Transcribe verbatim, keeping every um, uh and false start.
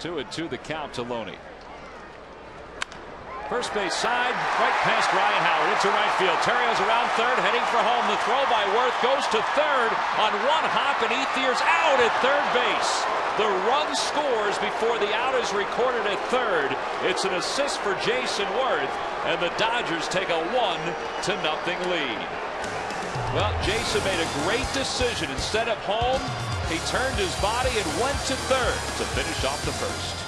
Two and two the count to Loney. First base side, right past Ryan Howard into right field. Terrio's around third, heading for home. The throw by Werth goes to third on one hop, and Ethier's out at third base. The run scores before the out is recorded at third. It's an assist for Jason Werth, and the Dodgers take a one to nothing lead. Well, Jason made a great decision. Instead of home, he turned his body and went to third to finish off the first.